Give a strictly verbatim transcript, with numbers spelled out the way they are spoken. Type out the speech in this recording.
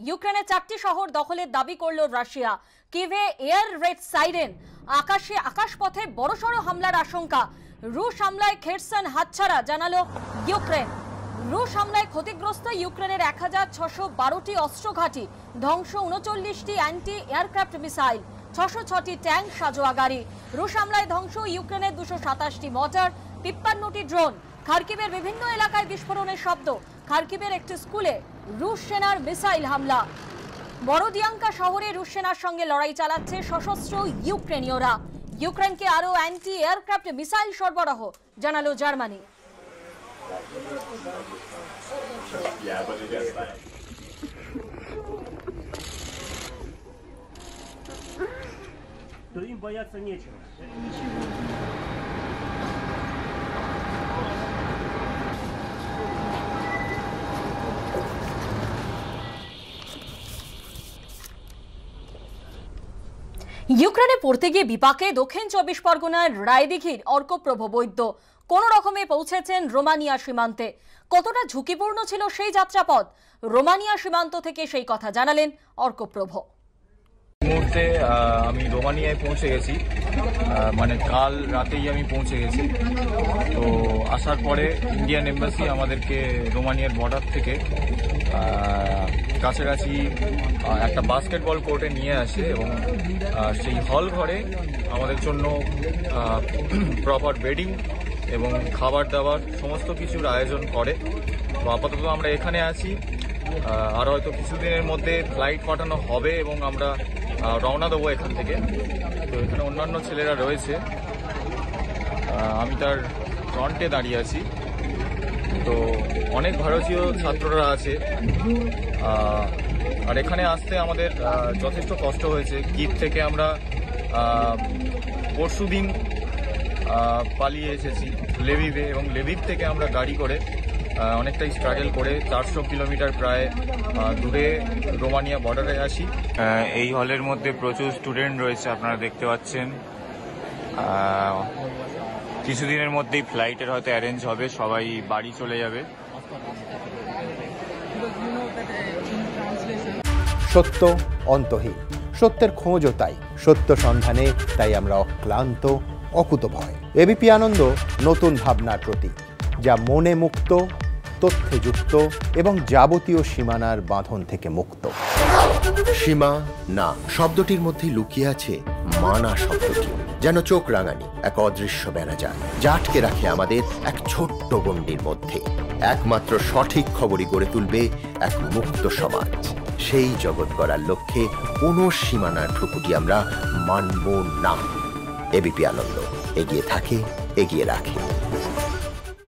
ইউক্রেনের চারটি শহর দখলের দাবি করল Russia. Kyiv air raid siren, আকাশে আকাশপথে বড়সড় হামলার আশঙ্কা। রুশ হামলায় খেরসন হাতছাড়া জানালো ইউক্রেন। রুশ হামলায় ক্ষতিগ্রস্ত ইউক্রেনের এক হাজার ছশো বারোটি অস্ত্র ঘাঁটি, ধ্বংস উনচল্লিশটি অ্যান্টি এয়ারক্রাফট মিসাইল, ছশো ছটি ট্যাঙ্ক সাজোয়া গাড়ি। রুশ হামলায় ধ্বংস ইউক্রেনের দুশো সাতাশটি মর্টার, তিপ্পান্নটি ড্রোন। খার্কিভের বিভিন্ন এলাকায় বিস্ফোরণের শব্দ। খার্কিভের একটি স্কুলে রুশ সেনার মিসাইল হামলা। বড়দিয়াঙ্কা শহরে রুশ সেনার সঙ্গে লড়াই চালাচ্ছে সশস্ত্র ইউক্রেনীয়রা। ইউক্রেনকে আরও অ্যান্টি এয়ারক্রাফট মিসাইল সরবরাহ জানালো জার্মানি। То им бояться нечего. ইউক্রেনে পড়তে গিয়ে বিপাকে দক্ষিণ চব্বিশ পরগনার রায়দিঘির অর্কপ্রভ বৈদ্য কোন রকমে পৌঁছেছেন রোমানিয়া সীমান্তে। কতটা ঝুঁকিপূর্ণ ছিল সেই যাত্রাপথ, রোমানিয়া সীমান্ত থেকে সেই কথা জানালেন অর্কপ্রভ। মুহূর্তে আমি রোমানিয়ায় পৌঁছে গেছি, মানে কাল রাতেই আমি পৌঁছে গেছি। তো আসার পরে ইন্ডিয়ান এম্বাসি আমাদেরকে রোমানিয়ার বর্ডার থেকে কাছাকাছি একটা বাস্কেটবল কোর্টে নিয়ে আসে এবং সেই হল ঘরে আমাদের জন্য প্রপার বেডিং এবং খাবার দাবার সমস্ত কিছুর আয়োজন করে। তো আপাতত আমরা এখানে আছি, আর হয়তো কিছুদিনের মধ্যে ফ্লাইট পাঠানো হবে এবং আমরা রওনা দেবো এখান থেকে। তো এখানে অন্যান্য ছেলেরা রয়েছে, আমি তার ফ্রন্টে দাঁড়িয়ে আছি। তো অনেক ভারতীয় ছাত্ররা আছে, আর এখানে আসতে আমাদের যথেষ্ট কষ্ট হয়েছে। কিভ থেকে আমরা পরশু দিন পালিয়ে এসেছি লেভিভে, এবং লেভিভ থেকে আমরা গাড়ি করে অনেকটাই স্ট্রাগল করে চারশো কিলোমিটার প্রায় দূরে রোমানিয়া বর্ডারে আসি। এই হলের মধ্যে প্রচুর স্টুডেন্ট রয়েছে, আপনারা দেখতে পাচ্ছেন। কিছুদিনের মধ্যেই ফ্লাইটের হয়তো অ্যারেঞ্জ হবে, সবাই বাড়ি চলে যাবে। সত্য অন্তহীন, সত্যের খোঁজও তাই, সত্য সন্ধানে তাই আমরা অক্লান্ত অকুতভয়। এবিপি আনন্দ নতুন ভাবনার প্রতীক, যা মনে মুক্ত, তথ্যে যুক্ত এবং যাবতীয় সীমানার বাঁধন থেকে মুক্ত। সীমা না শব্দটির মধ্যে লুকিয়ে আছে মানা শব্দটি, যেন চোখ রাঙানি এক অদৃশ্য বেড়াজাল, যা আটকে রাখে আমাদের এক ছোট্ট গণ্ডির মধ্যে। একমাত্র সঠিক খবরই গড়ে তুলবে এক মুক্ত সমাজ। সেই জগৎ গড়ার লক্ষ্যে কোনো সীমানার ঠুকুটি আমরা মানব না। এবিপি আনন্দ এগিয়ে থাকে, এগিয়ে রাখে।